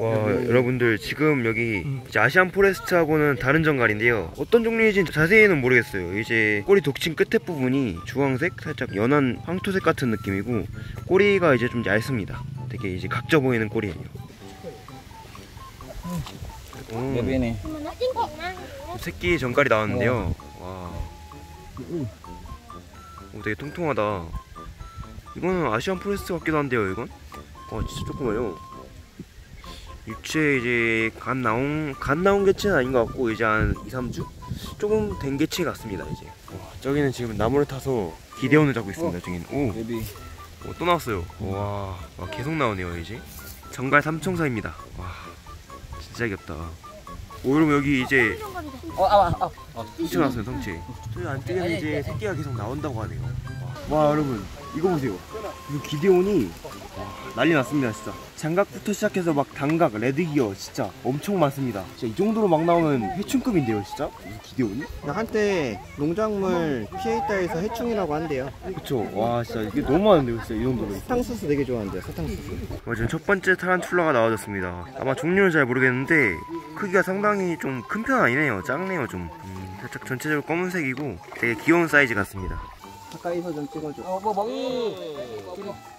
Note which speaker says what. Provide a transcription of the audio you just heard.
Speaker 1: 와, 여러분들 지금 여기 이제 아시안 포레스트하고는 다른 정갈인데요. 어떤 종류인지 자세히는 모르겠어요. 이제 꼬리 독침 끝에 부분이 주황색, 살짝 연한 황토색 같은 느낌이고, 꼬리가 이제 좀 얇습니다. 되게 이제 각져 보이는 꼬리예요.
Speaker 2: 네네.
Speaker 1: 새끼 정갈이 나왔는데요. 와, 오, 되게 통통하다. 이거는 아시안 포레스트 같기도 한데요, 이건? 와, 진짜 조그마요. 육체 이제 갓 나온 개체는 아닌 것 같고, 이제 한 2~3주? 조금 된 개체 같습니다, 이제. 와, 저기는 지금 나무를 타서 기대온을 잡고 있습니다, 저기는. 오, 또 나왔어요. 와, 계속 나오네요, 이제. 정갈 삼총사입니다. 와, 진짜 귀엽다. 오, 여러분 여기 이제 성체 나왔어요, 성체. 저희 안쪽에는 이제 새끼가 계속 나온다고 하네요. 와, 여러분 이거 보세요. 이거 기대온이 난리 났습니다, 진짜. 장각부터 시작해서 막 단각, 레드기어 진짜 엄청 많습니다. 진짜 이 정도로 막 나오면 해충급인데요, 진짜. 이 기대온이?
Speaker 3: 한때 농작물 피해있다에서 해충이라고 한대요.
Speaker 1: 그쵸. 와, 진짜 이게 너무 많은데요, 진짜 이 정도로.
Speaker 3: 사탕수수 되게 좋아한대요, 사탕수수.
Speaker 1: 지금 첫 번째 타란툴라가 나와졌습니다. 아마 종류는 잘 모르겠는데 크기가 상당히 좀 큰 편 아니네요. 작네요, 좀. 살짝 전체적으로 검은색이고 되게 귀여운 사이즈 같습니다.
Speaker 3: 가까이서 좀 찍어줘.
Speaker 2: 먹이.